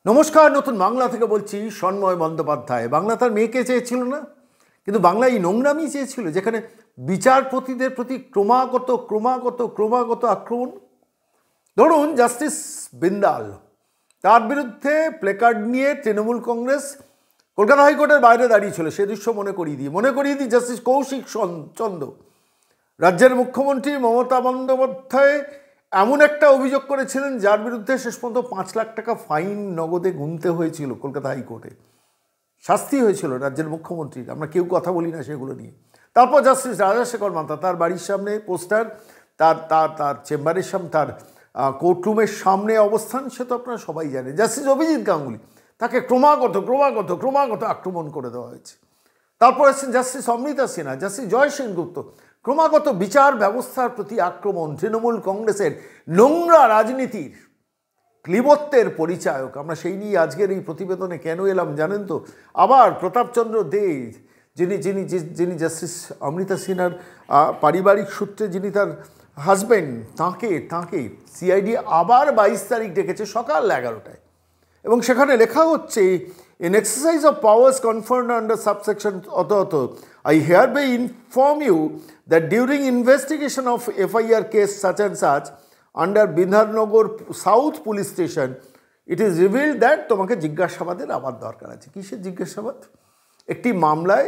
নমস্কার, নতুন বাংলা থেকে বলছি সন্ময় বন্দ্যোপাধ্যায়। বাংলা তার মেয়েকে চেয়েছিল না, কিন্তু বাংলা এই নোংরামি চেয়েছিল যেখানে বিচারপতিদের প্রতি ক্রমাগত আক্রমণ। ধরুন জাস্টিস বিন্দাল, তার বিরুদ্ধে প্লেকার্ড নিয়ে তৃণমূল কংগ্রেস কলকাতা হাইকোর্টের বাইরে দাঁড়িয়েছিল। সে দৃশ্য মনে করিয়ে দিই জাস্টিস কৌশিক চন্দ্র, রাজ্যের মুখ্যমন্ত্রী মমতা বন্দ্যোপাধ্যায় এমন একটা অভিযোগ করেছিলেন যার বিরুদ্ধে শেষ পর্যন্ত 5 লাখ টাকা ফাইন নগদে গুনতে হয়েছিল কলকাতা হাইকোর্টে। শাস্তি হয়েছিল রাজ্যের মুখ্যমন্ত্রীর, আমরা কেউ কথা বলি না সেগুলো নিয়ে। তারপর জাস্টিস রাজাশেখর মান্তা, তার বাড়ির সামনে পোস্টার, তার তার তার চেম্বারের সামনে, তার কোর্টরুমের সামনে অবস্থান, সে তো আপনারা সবাই জানেন। জাস্টিস অভিজিৎ গাঙ্গুলি, তাকে ক্রমাগত আক্রমণ করে দেওয়া হয়েছে। তারপর আছেন জাস্টিস অমৃতা সিনহা, জাস্টিস জয় সেনগুপ্ত, ক্রমাগত বিচার ব্যবস্থার প্রতি আক্রমণ। তৃণমূল কংগ্রেসের নোংরা রাজনীতির ক্লিবত্বের পরিচায়ক। আমরা সেই নিয়ে আজকের এই প্রতিবেদনে কেন এলাম জানেন তো? আবার প্রতাপচন্দ্র দে, যিনি জাস্টিস অমৃতা সিনহার পারিবারিক সূত্রে যিনি তার হাজব্যান্ড, তাঁকে সিআইডি আবার 22 তারিখ ডেকেছে সকাল 11টায়, এবং সেখানে লেখা হচ্ছে, in exercise of powers conferred under subsection অত I hereby inform you that during investigation of FIR case such and such under Bindharnagar South Police Station it is revealed that তোমাকে জিজ্ঞাসাবাদের আবার দরকার আছে। কিসের জিজ্ঞাসাবাদ? একটি মামলায়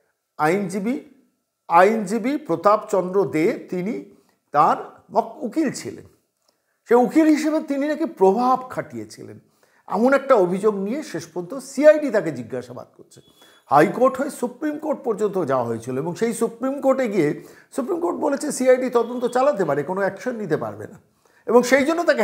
আইনজীবী প্রতাপচন্দ্র দে, তিনি তার উকিল ছিলেন। সে উকিল হিসেবে তিনি নাকি প্রভাব খাটিয়েছিলেন, এমন একটা অভিযোগ নিয়ে শেষ পর্যন্ত সিআইডি তাকে জিজ্ঞাসাবাদ করছে। হাইকোর্ট হয়ে সুপ্রিম কোর্ট পর্যন্ত যাওয়া হয়েছিল, এবং সেই সুপ্রিম কোর্টে গিয়ে সুপ্রিম কোর্ট বলেছে সিআইডি তদন্ত চালাতে পারে, কোনো অ্যাকশন নিতে পারবে না, এবং সেই জন্য তাকে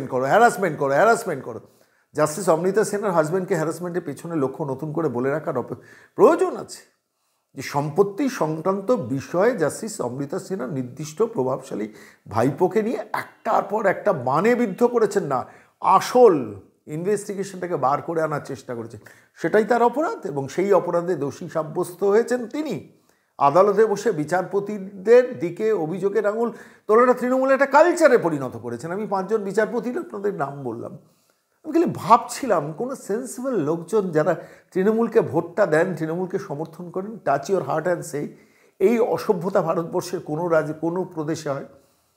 হ্যারাসমেন্ট করো। জাস্টিস অমৃতা সিনহার হাজব্যান্ডকে হ্যারাসমেন্টের পেছনে লক্ষ্য নতুন করে বলে রাখার প্রয়োজন আছে যে সম্পত্তি সংক্রান্ত বিষয়ে জাস্টিস অমৃতা সিনহা নির্দিষ্ট প্রভাবশালী ভাইপোকে নিয়ে একটার পর একটা বানে বিদ্ধ করেছেন না, আসল ইনভেস্টিগেশনটাকে বার করে আনার চেষ্টা করেছেন। সেটাই তার অপরাধ, এবং সেই অপরাধে দোষী সাব্যস্ত হয়েছেন তিনি। আদালতে বসে বিচারপতিদের দিকে অভিযোগের আঙুল তোলাটা তৃণমূলে একটা কালচারে পরিণত করেছেন। আমি 5 জন বিচারপতির আপনাদের নাম বললাম। আমি খালি ভাবছিলাম, কোনো সেন্সিবল লোকজন যারা তৃণমূলকে ভোটটা দেন, তৃণমূলকে সমর্থন করেন, touch your heart and say, এই অসভ্যতা ভারতবর্ষের কোনো রাজ্যে কোনো প্রদেশে হয়?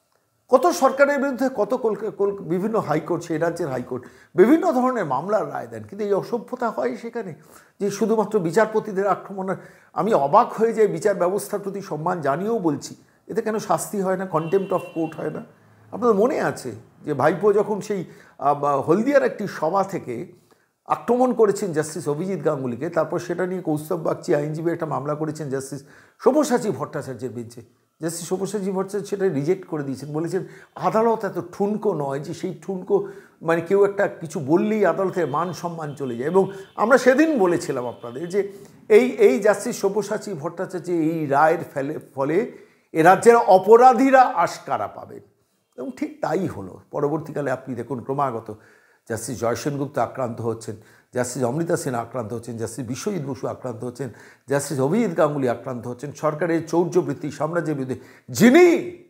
কত সরকারের বিরুদ্ধে কত বিভিন্ন হাইকোর্ট, সেই রাজ্যের হাইকোর্ট বিভিন্ন ধরনের মামলার রায় দেন, কিন্তু এই অসভ্যতা হয় সেখানে যে শুধুমাত্র বিচারপতিদের আক্রমণ। আমি অবাক হয়ে যাই, বিচার ব্যবস্থার প্রতি সম্মান জানিয়েও বলছি, এতে কেন শাস্তি হয় না, কন্টেম্প্ট অফ কোর্ট হয় না? আপনাদের মনে আছে যে ভাইপো যখন সেই হলদিয়ার একটি সভা থেকে আক্রমণ করেছেন জাস্টিস অভিজিৎ গাঙ্গুলিকে, তারপর সেটা নিয়ে কৌস্তব বাগচি আইনজীবী একটা মামলা করেছেন জাস্টিস সব্যসাচী ভট্টাচার্যের বেঞ্চে। জাস্টিস সব্যসাচী ভট্টাচার্য সেটা রিজেক্ট করে দিয়েছেন, বলেছেন আদালত এত ঠুনকো নয় যে সেই ঠুনকো মানে কেউ একটা কিছু বললেই আদালতের মান সম্মান চলে যায়। এবং আমরা সেদিন বলেছিলাম আপনাদের যে এই জাস্টিস সব্যসাচী ভট্টাচার্য এই রায়ের ফলে এ রাজ্যের অপরাধীরা আশকারা পাবেন, এবং ঠিক তাই হলো। পরবর্তীকালে আপনি দেখুন ক্রমাগত জাস্টিস জয় সেনগুপ্ত আক্রান্ত হচ্ছেন, জাস্টিস অমৃতা সিনহা আক্রান্ত হচ্ছেন, জাস্টিস বিশ্বজিৎ বসু আক্রান্ত হচ্ছেন, জাস্টিস অভিজিৎ গাঙ্গুলি আক্রান্ত হচ্ছেন। সরকারের চৌর্যবৃত্তি সাম্রাজ্যের বিরুদ্ধে যিনি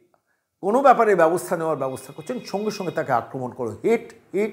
কোনো ব্যাপারে ব্যবস্থা নেওয়ার ব্যবস্থা করছেন, সঙ্গে সঙ্গে তাকে আক্রমণ করো, হেট।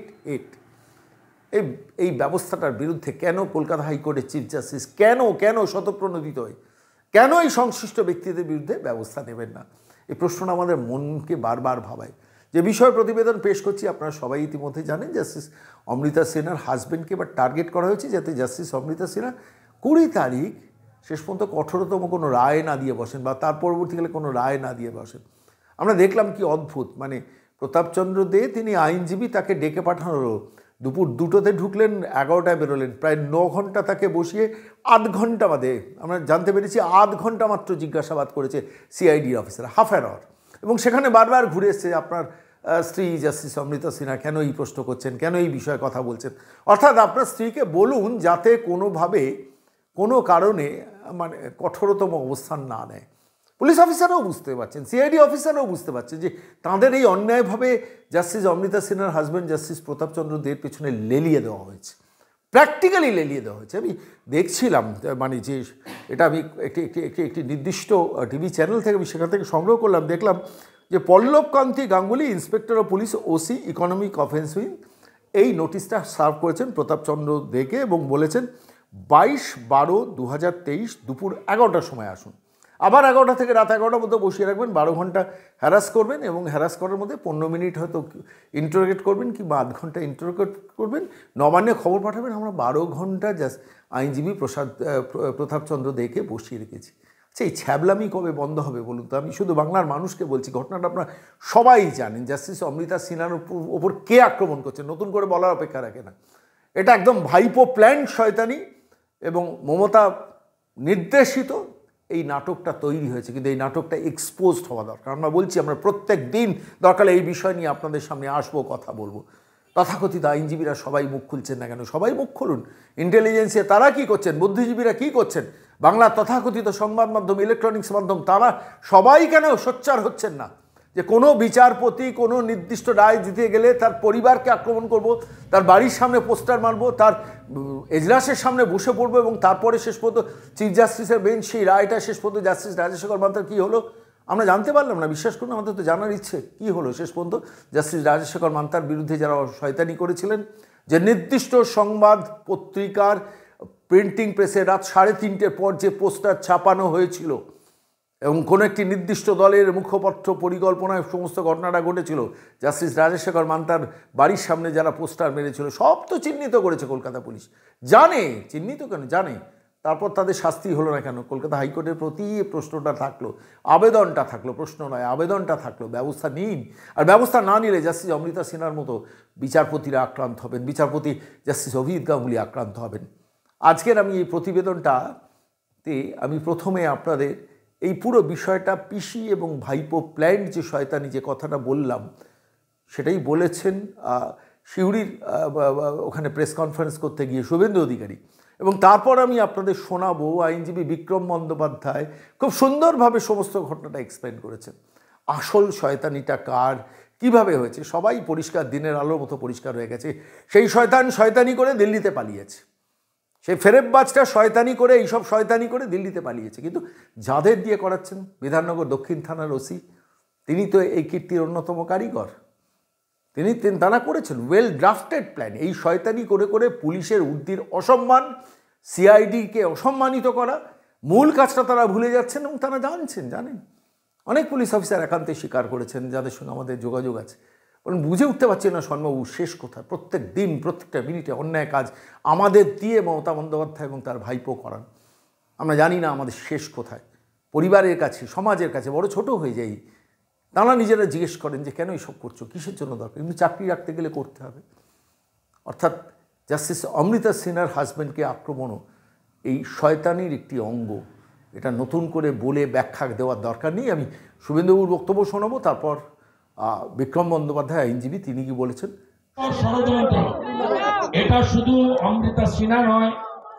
এই ব্যবস্থাটার বিরুদ্ধে কেন কলকাতা হাইকোর্টের চিফ জাস্টিস কেন স্বতঃপ্রণোদিত হয়ে কেন এই সংশ্লিষ্ট ব্যক্তিদের বিরুদ্ধে ব্যবস্থা নেবেন না? এই প্রশ্নটা আমাদের মনকে বারবার ভাবায়। যে বিষয়ে প্রতিবেদন পেশ করছি আপনারা সবাই ইতিমধ্যে জানেন, জাস্টিস অমৃতা সিনহার হাজব্যান্ডকে এবার টার্গেট করা হয়েছে, যাতে জাস্টিস অমৃতা সিনহা 20 তারিখ শেষ পর্যন্ত কঠোরতম কোনো রায় না দিয়ে বসেন, বা তার পরবর্তীকালে কোনো রায় না দিয়ে বসেন। আমরা দেখলাম কি অদ্ভুত, মানে প্রতাপচন্দ্র দে তিনি আইনজীবী, তাকে ডেকে পাঠানো হলো, দুপুর 2টোতে ঢুকলেন, 11টায় বেরোলেন, প্রায় 9 ঘন্টা তাকে বসিয়ে 8 ঘন্টা বাদে আমরা জানতে পেরেছি 8 ঘন্টা মাত্র জিজ্ঞাসাবাদ করেছে CID officer, half an hour. এবং সেখানে বারবার ঘুরে এসছে আপনার স্ত্রী জাস্টিস অমৃতা সিনহা কেন এই প্রশ্ন করছেন, কেন এই বিষয়ে কথা বলছেন। অর্থাৎ আপনার স্ত্রীকে বলুন যাতে কোনোভাবে কোনো কারণে মানে কঠোরতম অবস্থান না নেয়। পুলিশ অফিসারও বুঝতে পারছেন, সিআইডি অফিসারও বুঝতে পারছেন যে তাদের এই অন্যায়ভাবে জাস্টিস অমৃতা সিনহার হাজব্যান্ড জাস্টিস প্রতাপচন্দ্র দের পেছনে লেলিয়ে দেওয়া হয়েছে, প্র্যাকটিক্যালি লেলিয়ে দেওয়া হয়েছে। আমি দেখছিলাম, মানে যে এটা আমি একটি নির্দিষ্ট টিভি চ্যানেল থেকে আমি সেখান থেকে সংগ্রহ করলাম, দেখলাম যে Pallab Kanti Ganguly inspector of police OC economic offence wing এই নোটিশটা সার্ভ করেছেন প্রতাপচন্দ্র দেকে এবং বলেছেন 22/12/2023 দুপুর 11টার সময় আসুন। আবার 11টা থেকে রাত 11টার মধ্যে বসিয়ে রাখবেন, 12 ঘন্টা হ্যারাস করবেন এবং হ্যারাস করার মধ্যে 15 মিনিট হয়তো ইন্টারোগেট করবেন কিংবা আধ ঘন্টা ইন্টারোগেট করবেন, নবান্নে খবর পাঠাবেন। আমরা 12 ঘন্টা জাস্ট আইনজীবী প্রতাপচন্দ্র দেকে বসিয়ে রেখেছি। আচ্ছা, এই ছ্যাবলামি কবে বন্ধ হবে বলুন তো? আমি শুধু বাংলার মানুষকে বলছি, ঘটনাটা আপনারা সবাই জানেন। জাস্টিস অমৃতা সিনহার ওপর কে আক্রমণ করছে নতুন করে বলার অপেক্ষা রাখে না। এটা একদম ভাইপো প্ল্যান্ড শয়তানি এবং মমতা নির্দেশিত এই নাটকটা তৈরি হয়েছে, কিন্তু এই নাটকটা এক্সপোজড হওয়া দরকার। আমরা বলছি, আমরা প্রত্যেক দিন দরকার এই বিষয় নিয়ে আপনাদের সামনে আসবো, কথা বলবো। তথাকথিত আইনজীবীরা সবাই মুখ খুলছেন না কেন? সবাই মুখ খুলুন। ইন্টেলিজেন্সে তারা কি করছেন, বুদ্ধিজীবীরা কি করছেন, বাংলার তথাকথিত সংবাদ মাধ্যম, ইলেকট্রনিক্স মাধ্যম, তারা সবাই কেন সোচ্চার হচ্ছেন না যে কোনো বিচারপতি কোনো নির্দিষ্ট রায় দিতে গেলে তার পরিবারকে আক্রমণ করব, তার বাড়ির সামনে পোস্টার মারব, তার এজলাসের সামনে বসে পড়বো এবং তারপরে শেষ পর্যন্ত চিফ জাস্টিসের বেঞ্চ সেই রায়টা শেষ পর্যন্ত জাস্টিস রাজশেখর মান্তার কী হলো আমরা জানতে পারলাম না। বিশ্বাস করুন, আমাদের তো জানার ইচ্ছে কী হলো শেষ পর্যন্ত। জাস্টিস রাজশেখর মান্তার বিরুদ্ধে যারা শয়তানি করেছিলেন, যে নির্দিষ্ট সংবাদ পত্রিকার প্রিন্টিং প্রেসে রাত 3:30টার পর যে পোস্টার ছাপানো হয়েছিল এবং কোনো একটি নির্দিষ্ট দলের মুখপত্র পরিকল্পনায় সমস্ত ঘটনাটা ঘটেছিল, জাস্টিস রাজশেখর মান্তার বাড়ির সামনে যারা পোস্টার মেরেছিল সব তো চিহ্নিত করেছে কলকাতা পুলিশ। জানে, চিহ্নিত কেন জানে, তারপর তাদের শাস্তি হলো না কেন? কলকাতা হাইকোর্টের প্রতি প্রশ্নটা থাকলো, আবেদনটা থাকলো, প্রশ্ন নয় আবেদনটা থাকলো, ব্যবস্থা নিন। আর ব্যবস্থা না নিলে জাস্টিস অমৃতা সিনহার মতো বিচারপতিরা আক্রান্ত হবেন, বিচারপতি জাস্টিস অভিজিৎ গাঙ্গুলি আক্রান্ত হবেন। আজকের আমি এই প্রতিবেদনটাতে আমি প্রথমে আপনাদের এই পুরো বিষয়টা পিসি এবং ভাইপো প্ল্যান্ড যে শয়তানি যে কথাটা বললাম সেটাই বলেছেন সিউড়ির ওখানে প্রেস কনফারেন্স করতে গিয়ে শুভেন্দু অধিকারী। এবং তারপর আমি আপনাদের শোনাবো আইনজীবী বিক্রম বন্দ্যোপাধ্যায় খুব সুন্দরভাবে সমস্ত ঘটনাটা এক্সপ্লেন করেছেন। আসল শয়তানিটা কার, কিভাবে হয়েছে, সবাই পরিষ্কার, দিনের আলোর মতো পরিষ্কার হয়ে গেছে। সেই শয়তানি করে দিল্লিতে পালিয়েছে, সেই ফেরেববাজটা শয়তানি করে, এইসব শয়তানি করে দিল্লিতে পালিয়েছে। কিন্তু যাদের দিয়ে করাচ্ছেন, বিধাননগর দক্ষিণ থানার ওসি, তিনি তো এই কীর্তির অন্যতম কারিগর। তারা করেছেন ওয়েল ড্রাফটেড প্ল্যান। এই শয়তানি করে করে পুলিশের উদ্দির অসম্মান, সিআইডিকে অসম্মানিত করা, মূল কাজটা তারা ভুলে যাচ্ছেন এবং তারা জানেন। অনেক পুলিশ অফিসার একান্তে স্বীকার করেছেন যাদের সঙ্গে আমাদের যোগাযোগ আছে, কারণ বুঝে উঠতে পারছি না শর্মাবু শেষ কোথায়। প্রত্যেক দিন প্রত্যেকটা মিনিটে অন্যায় কাজ আমাদের দিয়ে মমতা বন্দ্যোপাধ্যায় এবং তার ভাইপো করান। আমরা জানি না আমাদের শেষ কোথায়। পরিবারের কাছে, সমাজের কাছে বড় ছোট হয়ে যাই। তারা নিজেরা জিজ্ঞেস করেন যে কেন এইসব করছো, কিসের জন্য দরকার, কিন্তু চাকরি রাখতে গেলে করতে হবে। অর্থাৎ জাস্টিস অমৃতা সিনহার হাজব্যান্ডকে আক্রমণও এই শয়তানির একটি অঙ্গ। এটা নতুন করে বলে ব্যাখ্যা দেওয়ার দরকার নেই। আমি শুভেন্দুবাবুর বক্তব্য শোনাবো, তারপর বিক্রম বন্দ্যোপাধ্যায় আইনজীবী তিনি কি বলেছেন। ষড়যন্ত্র এটা শুধু অমৃতা সিনহা নয়,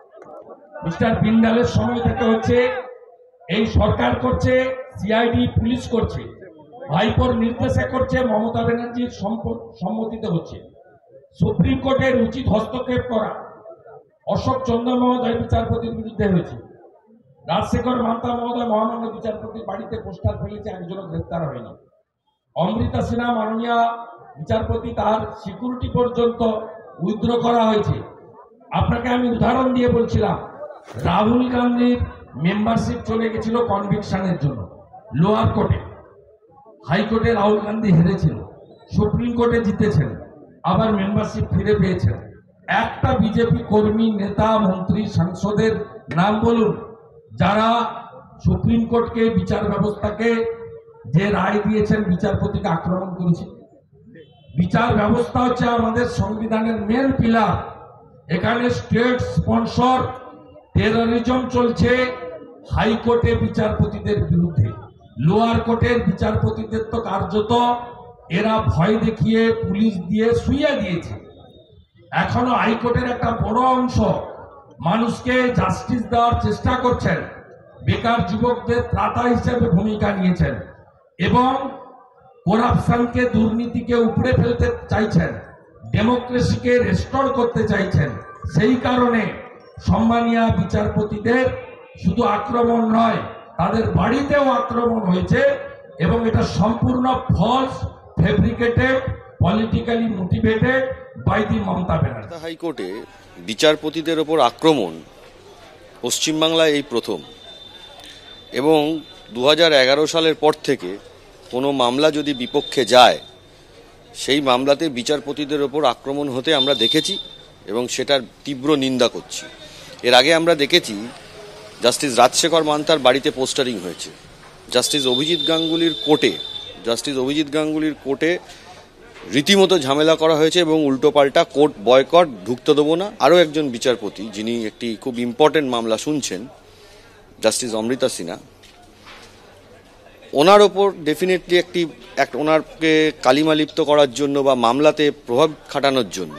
মিস্টার বিন্দালের সময় থেকে হচ্ছে। এই সরকার করছে, সিআইডি পুলিশ করছে, ভাইপোর নির্দেশে করছে, মমতা ব্যানার্জির সম্মতিতে হচ্ছে। সুপ্রিম কোর্টের উচিত হস্তক্ষেপ করা অশোক চন্দ্র মহোদয় বিচারপতির বিরুদ্ধে হয়েছে। রাজশেখর মান্তা মহোদয় মহামান্য বিচারপতির বাড়িতে পোস্টার ফেলেছে, একজনও গ্রেপ্তার হয়নি। অমৃতা সিনহা মাননীয় বিচারপতি তার সিকিউরিটি পর্যন্ত উইথড্র করা হয়েছে। আপনাকে আমি উদাহরণ দিয়ে বলছিলাম, রাহুল গান্ধীর মেম্বারশিপ চলে গেছিল কনভিকশনের জন্য লোয়ার কোর্টে, হাইকোর্টে রাহুল গান্ধী হেরেছিল, সুপ্রিম কোর্টে জিতেছেন, আবার মেম্বারশিপ ফিরে পেয়েছেন। একটা বিজেপি কর্মী, নেতা, মন্ত্রী, সাংসদের নাম বলুন যারা সুপ্রিম কোর্টকে, বিচার ব্যবস্থাকে যে রায় দিয়েছেন বিচারপতিকে আক্রমণ করেছে। বিচার ব্যবস্থা হচ্ছে আমাদের সংবিধানের মেন পিলার। এখানে স্টেট স্পন্সর টেররিজম চলছে হাইকোর্টে বিচারপতিদের বিরুদ্ধে। লোয়ার কোর্টের বিচারপতিদের তো কার্যত এরা ভয় দেখিয়ে পুলিশ দিয়ে শুইয়ে দিয়েছে। এখনো হাইকোর্টের একটা বড় অংশ মানুষকে জাস্টিস দেওয়ার চেষ্টা করছেন, বেকার যুবকদের ত্রাতা হিসেবে ভূমিকা নিয়েছেন এবং করাপশনকে, দুর্নীতিকে উপড়ে ফেলতে চাইছেন, ডেমোক্রেসিকে রেস্টোর করতে চাইছেন। সেই কারণে সম্মানীয় বিচারপতিদের শুধু আক্রমণ নয়, তাদের বাড়িতেও আক্রমণ হয়েছে এবং এটা সম্পূর্ণ false, fabricated politically motivated by the Mamata Banerjee. হাইকোর্টে বিচারপতিদের ওপর আক্রমণ পশ্চিমবাংলায় এই প্রথম, এবং 2011 সালের পর থেকে কোনো মামলা যদি বিপক্ষে যায় সেই মামলাতে বিচারপতিদের ওপর আক্রমণ হতে আমরা দেখেছি এবং সেটার তীব্র নিন্দা করছি। এর আগে আমরা দেখেছি জাস্টিস রাজশেখর মান্তার বাড়িতে পোস্টারিং হয়েছে, জাস্টিস অভিজিৎ গাঙ্গুলির কোর্টে রীতিমতো ঝামেলা করা হয়েছে এবং উল্টোপাল্টা কোর্ট বয়কট, ঢুকতে দেবো না। আরও একজন বিচারপতি যিনি একটি খুব ইম্পর্টেন্ট মামলা শুনছেন, জাস্টিস অমৃতা সিনহা, ওনার ওপর ডেফিনেটলি ওনারকে কালিমালিপ্ত করার জন্য বা মামলাতে প্রভাব খাটানোর জন্য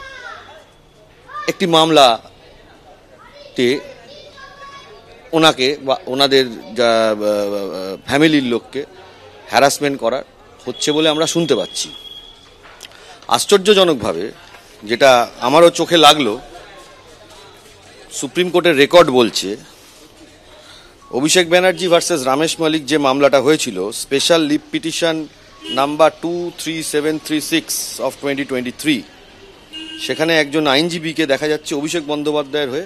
একটি মামলাতে ওনাকে বা ওনাদের ফ্যামিলির লোককে হ্যারাসমেন্ট করা হচ্ছে বলে আমরা শুনতে পাচ্ছি। আশ্চর্যজনকভাবে, যেটা আমারও চোখে লাগলো, সুপ্রিম কোর্টের রেকর্ড বলছে অভিষেক ব্যানার্জি ভার্সেস রমেশ মালিক যে মামলাটা হয়েছিল, special leave petition number 23736 of 2023, সেখানে একজন আইনজীবীকে দেখা যাচ্ছে অভিষেক বন্দ্যোপাধ্যায়ের হয়ে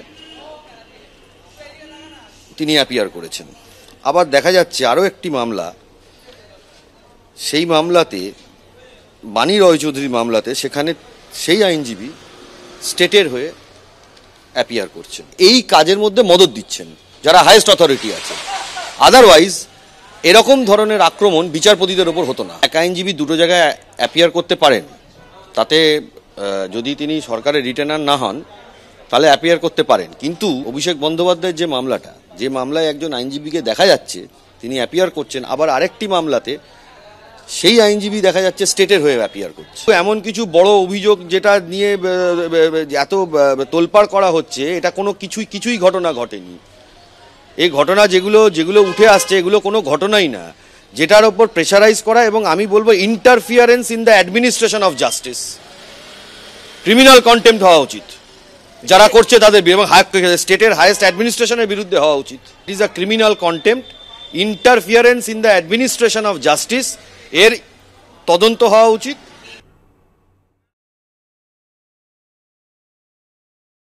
তিনি অ্যাপিয়ার করেছেন। আবার দেখা যাচ্ছে আরও একটি মামলা, সেই মামলাতে বাণী রয় চৌধুরীর মামলাতে সেখানে সেই আইনজীবী স্টেটের হয়ে অ্যাপিয়ার করছেন। এই কাজের মধ্যে মদত দিচ্ছেন যারা হাইয়েস্ট অথরিটি আছে। আদারওয়াইজ এরকম ধরনের আক্রমণ বিচারপতিদের ওপর হতো না। এক আইনজীবী দুটো জায়গায় অ্যাপিয়ার করতে পারেন, তাতে যদি তিনি সরকারের রিটেনার না হন তাহলে অ্যাপিয়ার করতে পারেন, কিন্তু অভিষেক বন্দ্যোপাধ্যায়ের যে মামলায় একজন আইনজীবীকে দেখা যাচ্ছে তিনি অ্যাপিয়ার করছেন, আবার আরেকটি মামলাতে সেই আইনজীবী দেখা যাচ্ছে স্টেটের হয়ে অ্যাপিয়ার করছে। এমন কিছু বড় অভিযোগ যেটা নিয়ে এত তোলপাড় করা হচ্ছে, এটা কোনো কিছুই ঘটনা ঘটেনি। এই ঘটনা যেগুলো উঠে আসছে এগুলো কোনো ঘটনাই না, যেটার ওপর প্রেশারাইজ করা এবং আমি বলবো interference in the administration of justice. Criminal contempt হওয়া উচিত যারা করছে তাদের, এবং স্টেটের হাইয়েস্ট অ্যাডমিনিস্ট্রেশনের বিরুদ্ধে হওয়া উচিত। It is a criminal contempt, interference in the administration of justice, এর তদন্ত হওয়া উচিত।